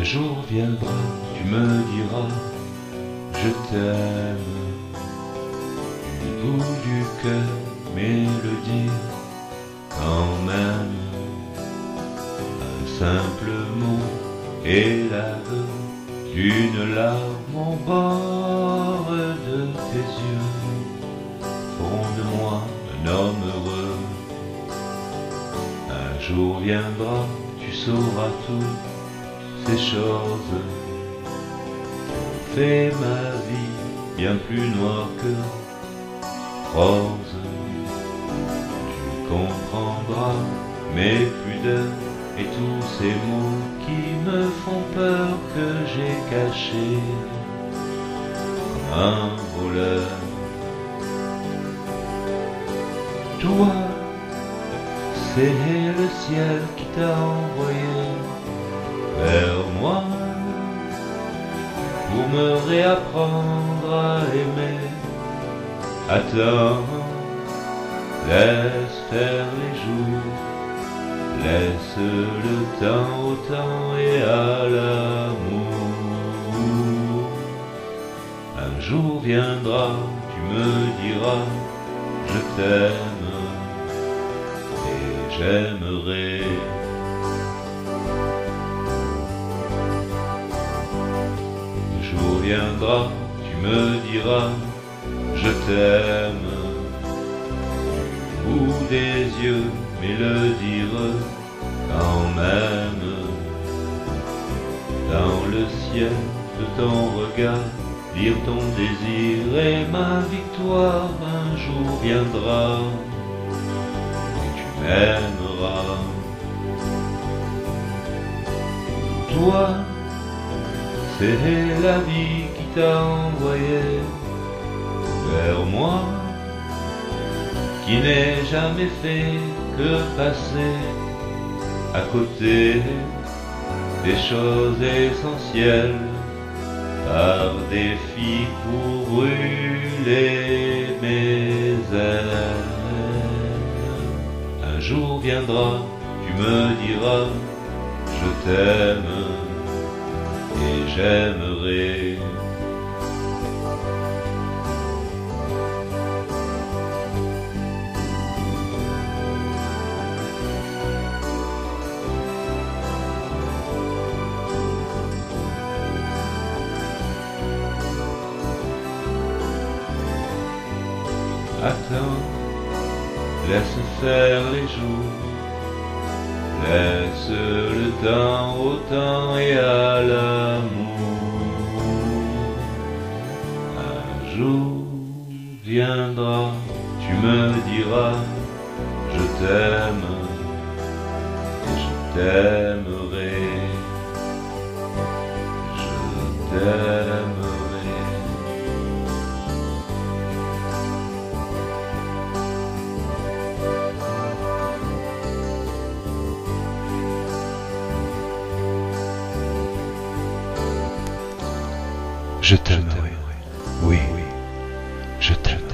Un jour viendra, tu me diras, je t'aime. Du bout du cœur, mais le dire quand même. Un simple mot et l'aveu d'une larme au bord de tes yeux feront de moi un homme heureux. Un jour viendra, tu sauras toutes ces choses fait ma vie bien plus noire que rose. Tu comprendras mes pudeurs et tous ces mots qui me font peur que j'ai cachés comme un voleur. Toi, c'est le ciel qui t'a envoyé vers moi pour me réapprendre à aimer. Attends, laisse faire les jours, laisse le temps au temps et à l'amour. Un jour viendra, tu me diras, je t'aime et j'aimerai. Un jour viendra, tu me diras, je t'aime. Du bout des yeux, mais le dire quand même. Dans le ciel de ton regard, lire ton désir et ma victoire. Un jour viendra et tu m'aimeras. Toi, c'est la vie qui t'a envoyé vers moi, qui n'ai jamais fait que passer à côté des choses essentielles par défi pour brûler mes ailes. Un jour viendra, tu me diras, je t'aime et j'aimerai. Attends, laisse faire les jours, laisse le temps au temps et à l'amour. Un jour viendra, tu me diras, je t'aime et je t'aimerai, je t'aimerai. Je t'aimerai, oui, je t'aimerai.